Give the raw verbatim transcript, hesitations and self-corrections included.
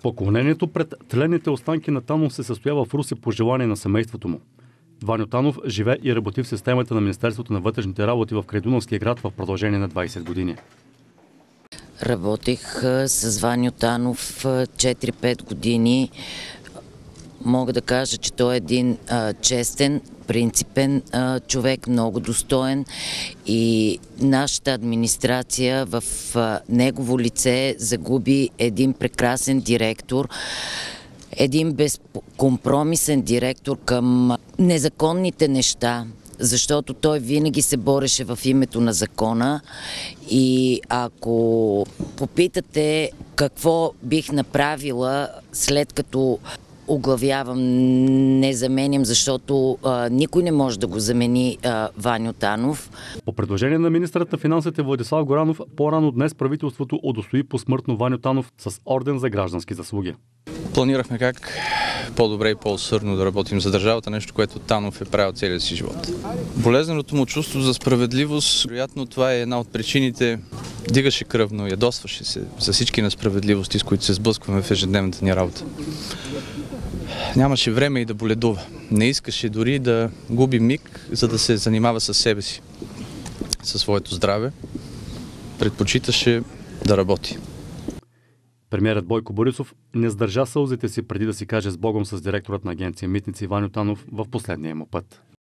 Поклонението пред тленните останки на Танов се състоява в Русе по желание на семейството му. Ваньо Танов живее и работи в системата на Министерството на вътрешните работи в Крайдуновския град в продължение на двайсет години. Работех с Ваньо Танов четири-пет години. Мога да кажа, че той е един а, честен, принципен а, човек, много достоен, и нашата администрация в а, негово лице загуби един прекрасен директор, един безкомпромисен директор към незаконните неща, защото той винаги се бореше в името на закона. И ако попитате какво бих направила след като оглавявам, не заменям, защото а, никой не може да го замени а, Ваньо Танов. По предложение на министърът на финансите Владислав Горанов, по-рано днес правителството удостои посмъртно Ваньо Танов с орден за граждански заслуги. Планирахме как по-добре и по-усърдно да работим за държавата, нещо, което Танов е правил целия си живот. Болезненото му чувство за справедливост, вероятно това е една от причините. Дигаше кръвно, ядосваше се за всички несправедливости, с които се сблъскваме в ежедневната ни работа. Нямаше време и да боледува. Не искаше дори да губи миг, за да се занимава със себе си, със своето здраве. Предпочиташе да работи. Премиерът Бойко Борисов не сдържа сълзите си преди да си каже с Богом с директорът на агенция Митници Ваньо Танов в последния му път.